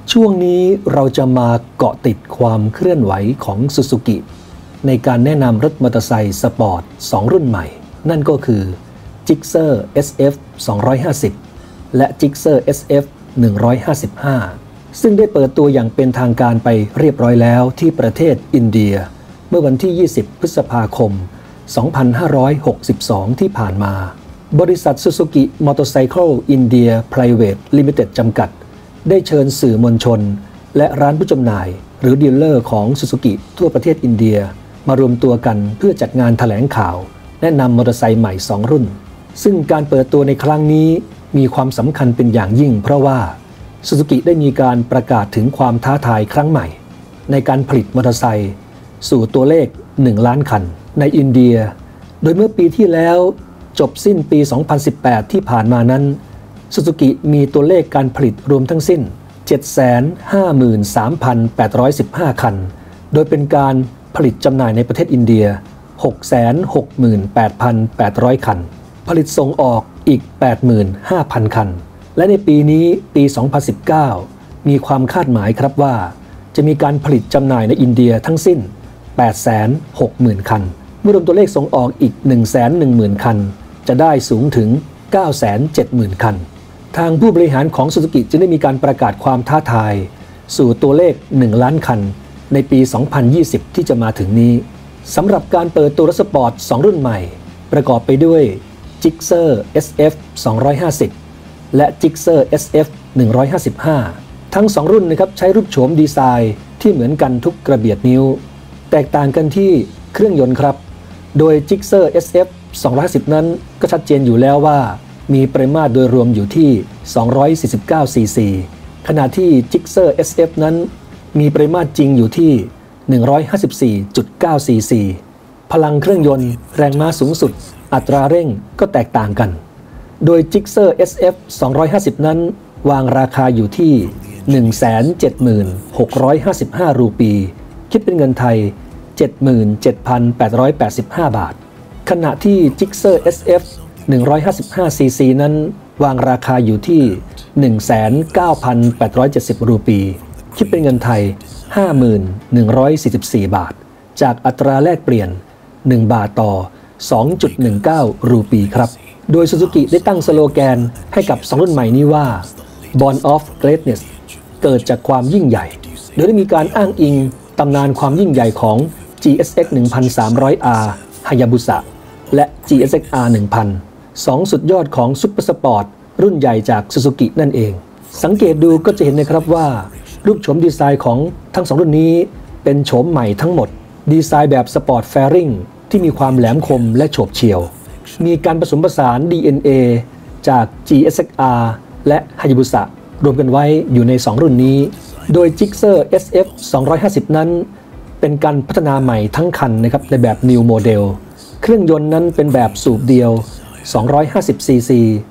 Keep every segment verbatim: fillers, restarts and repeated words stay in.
ช่วงนี้เราจะมาเกาะติดความเคลื่อนไหวของ Suzuki ในการแนะนำรถมอเตอร์ไซค์สปอร์ตสองรุ่นใหม่นั่นก็คือ Gixxer เอส เอฟ สองร้อยห้าสิบ และ Gixxer เอส เอฟ หนึ่งร้อยห้าสิบห้า ซึ่งได้เปิดตัวอย่างเป็นทางการไปเรียบร้อยแล้วที่ประเทศอินเดียเมื่อวันที่ ยี่สิบ พฤษภาคม สองพันห้าร้อยหกสิบสอง ที่ผ่านมาบริษัท Suzuki Motorcycle India Private Limited จำกัดได้เชิญสื่อมวลชนและร้านผู้จำหน่ายหรือดีลเลอร์ของ Suzuki ทั่วประเทศอินเดียมารวมตัวกันเพื่อจัดงานแถลงข่าวแนะนำมอเตอร์ไซค์ใหม่สองรุ่นซึ่งการเปิดตัวในครั้งนี้มีความสำคัญเป็นอย่างยิ่งเพราะว่า Suzuki ได้มีการประกาศถึงความท้าทายครั้งใหม่ในการผลิตมอเตอร์ไซค์สู่ตัวเลขหนึ่งล้านคันในอินเดียโดยเมื่อปีที่แล้วจบสิ้นปี สองพันสิบแปด ที่ผ่านมานั้นSuzuki มีตัวเลขการผลิตรวมทั้งสิ้น เจ็ดแสนห้าหมื่นสามพันแปดร้อยสิบห้า คันโดยเป็นการผลิตจำหน่ายในประเทศอินเดีย หกแสนหกหมื่นแปดพันแปดร้อย คันผลิตส่งออกอีก แปดหมื่นห้าพัน คันและในปีนี้ปี สองพันสิบเก้า มีความคาดหมายครับว่าจะมีการผลิตจำหน่ายในอินเดียทั้งสิ้น แปดแสนหกหมื่น คันเมื่อรวมตัวเลขส่งออกอีก หนึ่งแสนหนึ่งหมื่น คันจะได้สูงถึง เก้าแสนเจ็ดหมื่น คันทางผู้บริหารของ Suzuki จึงได้มีการประกาศความท้าทายสู่ตัวเลขหนึ่งล้านคันในปี สองพันยี่สิบ ที่จะมาถึงนี้สำหรับการเปิดตัวรถสปอร์ตสองรุ่นใหม่ประกอบไปด้วย Gixxer เอส เอฟ สองร้อยห้าสิบ และ Gixxer เอส เอฟ หนึ่งร้อยห้าสิบห้า ทั้งสองรุ่นนะครับใช้รูปโฉมดีไซน์ที่เหมือนกันทุกกระเบียดนิ้วแตกต่างกันที่เครื่องยนต์ครับโดย Gixxer เอส เอฟ สองร้อยห้าสิบ นั้นก็ชัดเจนอยู่แล้วว่ามีปริมาตรโดยรวมอยู่ที่สองร้อยสี่สิบเก้าซีซีขณะที่ Gixxer เอส เอฟ นั้นมีปริมาตรจริงอยู่ที่หนึ่งร้อยห้าสิบสี่จุดเก้าซีซีพลังเครื่องยนต์แรงม้าสูงสุดอัตราเร่งก็แตกต่างกันโดย Gixxer เอส เอฟ สองร้อยห้าสิบ นั้นวางราคาอยู่ที่ หนึ่งแสนเจ็ดหมื่นหกร้อยห้าสิบห้า รูปีคิดเป็นเงินไทย เจ็ดหมื่นเจ็ดพันแปดร้อยแปดสิบห้า บาทขณะที่ Gixxer เอส เอฟ หนึ่งร้อยห้าสิบห้า ซี ซี นั้นวางราคาอยู่ที่ หนึ่งแสนเก้าพันแปดร้อยเจ็ดสิบ รูปีคิดเป็นเงินไทย ห้าหมื่นหนึ่งร้อยสี่สิบสี่ บาทจากอัตราแลกเปลี่ยนหนึ่งบาทต่อ สองจุดหนึ่งเก้า รูปีครับโดย Suzuki ได้ตั้งสโลแกนให้กับสองรุ่นใหม่นี้ว่า Born of Greatness เกิดจากความยิ่งใหญ่โดยได้มีการอ้างอิงตำนานความยิ่งใหญ่ของ จี เอส เอ็กซ์ หนึ่งพันสามร้อย อาร์ Hayabusa และ จี เอส เอ็กซ์ อาร์ หนึ่งพัน สองสุดยอดของซุปเปอร์สปอร์ตรุ่นใหญ่จาก Suzuki นั่นเองสังเกตดูก็จะเห็นนะครับว่ารูปโฉมดีไซน์ของทั้งสองรุ่นนี้เป็นโฉมใหม่ทั้งหมดดีไซน์แบบสปอร์ตแฟริงที่มีความแหลมคมและโฉบเฉี่ยวมีการผสมผสาน ดี เอ็น เอ จาก จี เอส เอ็กซ์ อาร์ และ Hayabusa รวมกันไว้อยู่ในสองรุ่นนี้โดย Gixxer เอส เอฟ สองร้อยห้าสิบ นั้นเป็นการพัฒนาใหม่ทั้งคันนะครับในแบบ New Model เครื่องยนต์นั้นเป็นแบบสูบเดียว สองร้อยห้าสิบซีซี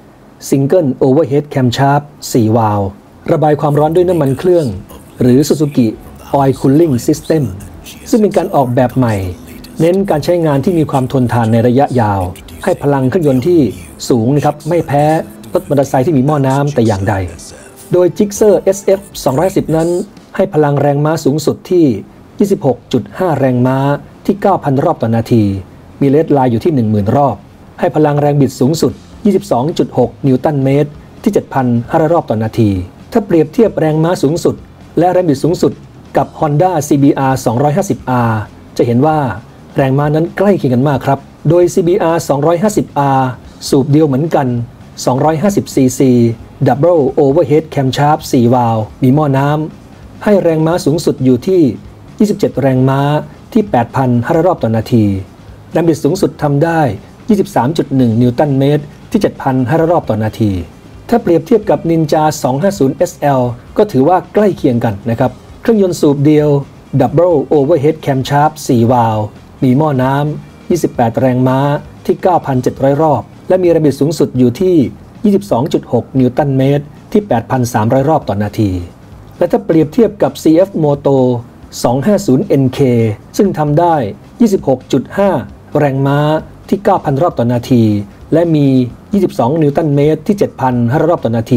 Single Overhead Camshaft สี่ วาล์วระบายความร้อนด้วยน้ำมันเครื่องหรือ Suzuki Oil Cooling System ซึ่งเป็นการออกแบบใหม่เน้นการใช้งานที่มีความทนทานในระยะยาวให้พลังเครื่องยนต์ที่สูงนะครับไม่แพ้รถมอเตอร์ไซค์ที่มีหม้อน้ำแต่อย่างใดโดย Gixxer เอส เอฟ สองร้อยห้าสิบ นั้นให้พลังแรงม้าสูงสุดที่ ยี่สิบหกจุดห้า แรงม้าที่ เก้าพัน รอบต่อนาทีมีเลดไลน์อยู่ที่ หนึ่งหมื่น รอบให้พลังแรงบิดสูงสุด ยี่สิบสองจุดหก นิวตันเมตรที่ เจ็ดพันห้าร้อย รอบต่อนาทีถ้าเปรียบเทียบแรงม้าสูงสุดและแรงบิดสูงสุดกับ Honda ซี บี อาร์ สองร้อยห้าสิบ อาร์ จะเห็นว่าแรงม้านั้นใกล้เคียงกันมากครับโดย ซี บี อาร์ สองร้อยห้าสิบ อาร์ สูบเดียวเหมือนกัน สองร้อยห้าสิบซีซี Double Overhead Camshaft สี่ วาล์วมีหม้อน้ำให้แรงม้าสูงสุดอยู่ที่ ยี่สิบเจ็ด แรงม้าที่ แปดพันห้าร้อย รอบต่อนาทีแรงบิดสูงสุดทำได้ ยี่สิบสามจุดหนึ่ง นิวตันเมตรที่ เจ็ดพันห้าร้อย รอบต่อนาทีถ้าเปรียบเทียบกับ Ninja สองห้าศูนย์ เอส แอล ก็ถือว่าใกล้เคียงกันนะครับเครื่องยนต์สูบเดียว Double Overhead Camshaft สี่ วาล์วมีหม้อน้ำ ยี่สิบแปด แรงม้าที่ เก้าพันเจ็ดร้อย รอบและมีแรงบิดสูงสุดอยู่ที่ ยี่สิบสองจุดหก นิวตันเมตรที่ แปดพันสามร้อย รอบต่อนาทีและถ้าเปรียบเทียบกับ ซี เอฟ Moto สองห้าศูนย์ เอ็น เค ซึ่งทำได้ ยี่สิบหกจุดห้า แรงม้าที่ เก้าพัน รอบต่อนาทีและมี ยี่สิบสอง นิวตันเมตรที่ เจ็ดพันห้าร้อย รอบต่อนาที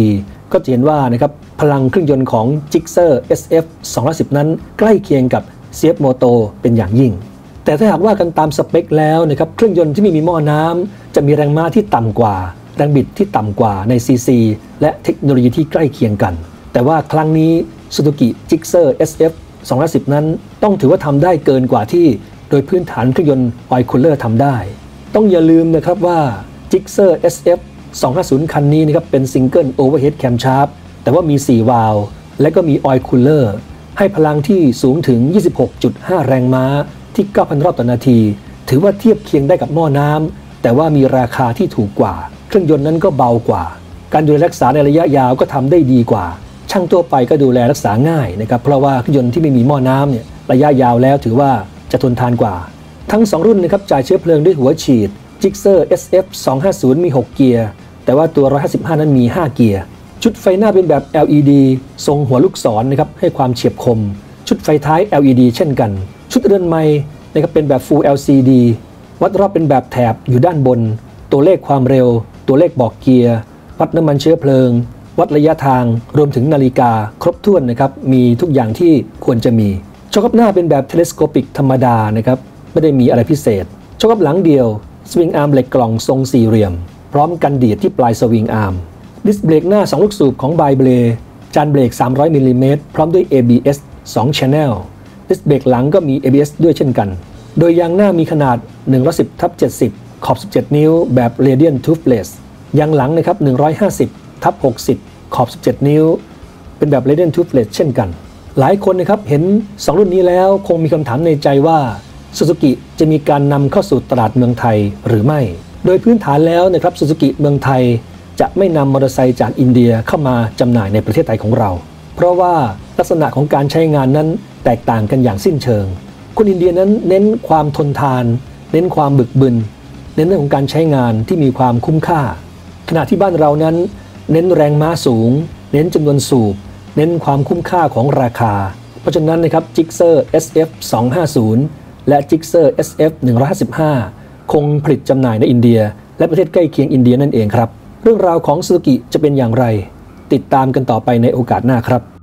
ก็จะเห็นว่านะครับพลังเครื่องยนต์ของ Gixxer เอส เอฟ สองร้อยสิบ นั้นใกล้เคียงกับ ซี เอฟ Moto เป็นอย่างยิ่งแต่ถ้าหากว่ากันตามสเปคแล้วนะครับเครื่องยนต์ที่ไม่มีหม้อน้ำจะมีแรงม้าที่ต่ำกว่าแรงบิดที่ต่ำกว่าใน ซี ซี และเทคโนโลยีที่ใกล้เคียงกันแต่ว่าครั้งนี้ Suzuki Gixxer เอส เอฟ สองร้อยสิบ นั้นต้องถือว่าทำได้เกินกว่าที่โดยพื้นฐานเครื่องยนต์ Oil Cooler ทำได้ต้องอย่าลืมนะครับว่า Gixxer เอส เอฟ สองร้อยห้าสิบ คันนี้นะครับเป็น Single Overhead Camshaft แต่ว่ามีสี่วาล์วและก็มี Oil Cooler ให้พลังที่สูงถึง ยี่สิบหกจุดห้า แรงม้าที่ เก้าพัน รอบต่อนาทีถือว่าเทียบเคียงได้กับหม้อน้ำแต่ว่ามีราคาที่ถูกกว่าเครื่องยนต์นั้นก็เบากว่าการดูแลรักษาในระยะยาวก็ทำได้ดีกว่าช่างทั่วไปก็ดูแลรักษาง่ายนะครับเพราะว่าเครื่องยนต์ที่ไม่มีหม้อน้ำเนี่ยระยะยาวแล้วถือว่าจะทนทานกว่าทั้งสองรุ่นนะครับจ่ายเชื้อเพลิงด้วยหัวฉีด Gixxer เอส เอฟ สองร้อยห้าสิบ มีหกเกียร์แต่ว่าตัวหนึ่งร้อยห้าสิบห้านั้นมีห้าเกียร์ชุดไฟหน้าเป็นแบบ แอล อี ดี ทรงหัวลูกศรนะครับให้ความเฉียบคมชุดไฟท้าย แอล อี ดี เช่นกันชุดเรือนไม้นะครับเป็นแบบ Full แอล ซี ดี วัดรอบเป็นแบบแถบอยู่ด้านบนตัวเลขความเร็วตัวเลขบอกเกียร์วัดน้ำมันเชื้อเพลิงวัดระยะทางรวมถึงนาฬิกาครบถ้วนนะครับมีทุกอย่างที่ควรจะมีช็อคอัพหน้าเป็นแบบเทเลสโคปิกธรรมดานะครับไม่ได้มีอะไรพิเศษช็อคอัพหลังเดียวสวิงอาร์มเหล็กกล่องทรงสี่เหลี่ยมพร้อมกันดีดที่ปลายสวิงอาร์มดิสเบรกหน้าสองลูกสูบของไบเบลจานเบรกสามร้อยมิลลิเมตรพร้อมด้วย เอ บี เอส สอง Channel ดิสเบรกหลังก็มี เอ บี เอส ด้วยเช่นกันโดยยางหน้ามีขนาด หนึ่งร้อยสิบ ทับ เจ็ดสิบ ขอบ สิบเจ็ด นิ้วแบบ Radiant Tubeless ยางหลังนะครับ หนึ่งร้อยห้าสิบ ทับ หกสิบ ขอบ สิบเจ็ด นิ้วเป็นแบบ Radiant Tubeless เช่นกันหลายคนนะครับเห็นสองรุ่นนี้แล้วคงมีคำถามในใจว่า Suzuki จะมีการนำเข้าสู่ตลาดเมืองไทยหรือไม่โดยพื้นฐานแล้วนะครับ Suzuki เมืองไทยจะไม่นำมอเตอร์ไซค์จากอินเดียเข้ามาจำหน่ายในประเทศไทยของเราเพราะว่าลักษณะของการใช้งานนั้นแตกต่างกันอย่างสิ้นเชิงคนอินเดียนั้นเน้นความทนทานเน้นความบึกบึนเน้นเรื่องของการใช้งานที่มีความคุ้มค่าขณะที่บ้านเรานั้นเน้นแรงม้าสูงเน้นจำนวนสูบเน้นความคุ้มค่าของราคาเพราะฉะนั้นนะครับ Gixxer เอส เอฟ สองร้อยห้าสิบ และ Gixxer เอส เอฟ หนึ่งร้อยห้าสิบห้า คงผลิตจำหน่ายในอินเดียและประเทศใกล้เคียงอินเดียนั่นเองครับเรื่องราวของ Suzuki จะเป็นอย่างไรติดตามกันต่อไปในโอกาสหน้าครับ